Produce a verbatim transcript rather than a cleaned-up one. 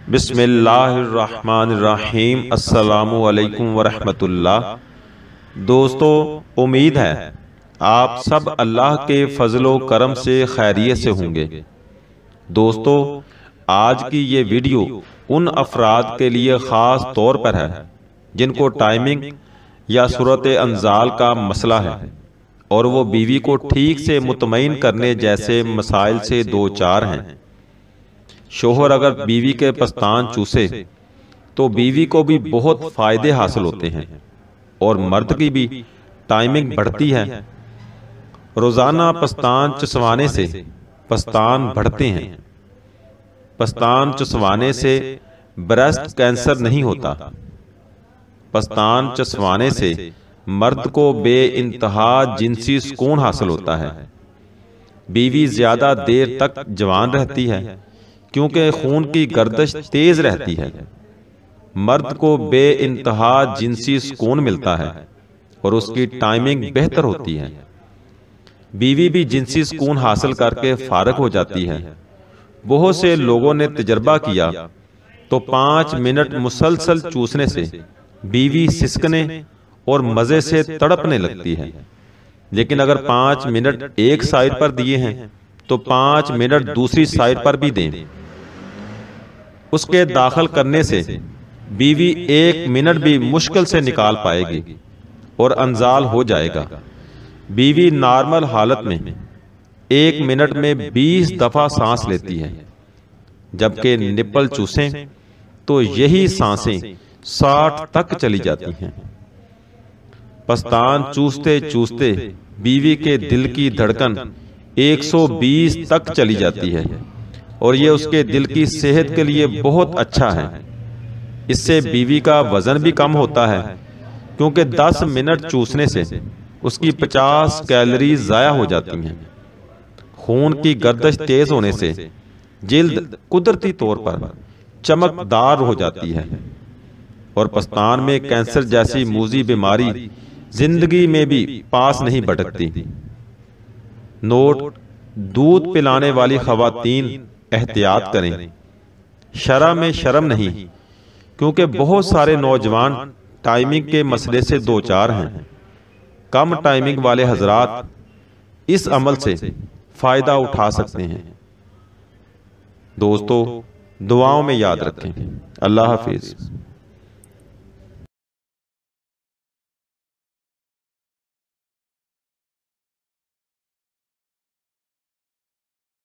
بسم اللہ الرحمن الرحیم۔ السلام علیکم ورحمۃ اللہ۔ دوستو، امید ہے آپ سب اللہ کے فضل و کرم سے خیریت سے ہوں گے۔ دوستو، آج کی یہ ویڈیو ان افراد کے لیے خاص طور پر ہے جن کو ٹائمنگ یا صورت انزال کا مسئلہ ہے اور وہ بیوی کو ٹھیک سے مطمئن کرنے جیسے مسائل سے دو چار ہیں۔ شوہر اگر بیوی کے پستان چوسے تو بیوی کو بھی بہت فائدے حاصل ہوتے ہیں اور مرد کی بھی ٹائمنگ بڑھتی ہے۔ روزانہ پستان چسوانے سے پستان بڑھتے ہیں۔ پستان چسوانے سے بریسٹ کینسر نہیں ہوتا۔ پستان چسوانے سے مرد کو بے انتہا جنسی سکون حاصل ہوتا ہے۔ بیوی زیادہ دیر تک جوان رہتی ہے کیونکہ خون کی گردش تیز رہتی ہے۔ مرد کو بے انتہا جنسی سکون ملتا ہے اور اس کی ٹائمنگ بہتر ہوتی ہے۔ بیوی بھی جنسی سکون حاصل کر کے فارغ ہو جاتی ہے۔ بہت سے لوگوں نے تجربہ کیا تو پانچ منٹ مسلسل چوسنے سے بیوی سسکنے اور مزے سے تڑپنے لگتی ہے، لیکن اگر پانچ منٹ ایک سائیڈ پر دیے ہیں تو پانچ منٹ دوسری سائیڈ پر بھی دیں۔ اس کے داخل کرنے سے بیوی ایک منٹ بھی مشکل سے نکال پائے گی اور انزال ہو جائے گا۔ بیوی نارمل حالت میں ایک منٹ میں بیس دفعہ سانس لیتی ہے، جبکہ نپل چوسیں تو یہی سانسیں ساٹھ تک چلی جاتی ہیں۔ پستان چوستے چوستے بیوی کے دل کی دھڑکن ایک سو بیس تک چلی جاتی ہے اور یہ اس کے دل کی صحت کے لیے بہت اچھا ہے۔ اس سے بیوی کا وزن بھی کم ہوتا ہے کیونکہ دس منٹ چوسنے سے اس کی پچاس کیلوریز ضائع ہو جاتی ہیں۔ خون کی گردش تیز ہونے سے جلد قدرتی طور پر چمکدار ہو جاتی ہے اور پستان میں کینسر جیسی موذی بیماری زندگی میں بھی پاس نہیں بھٹکتی۔ نوٹ: دودھ پلانے والی خواتین احتیاط کریں۔ شرع میں شرم نہیں، کیونکہ بہت سارے نوجوان ٹائمنگ کے مسئلے سے دو چار ہیں۔ کم ٹائمنگ والے حضرات اس عمل سے فائدہ اٹھا سکتے ہیں۔ دوستو، دعاؤں میں یاد رکھیں۔ اللہ حافظ۔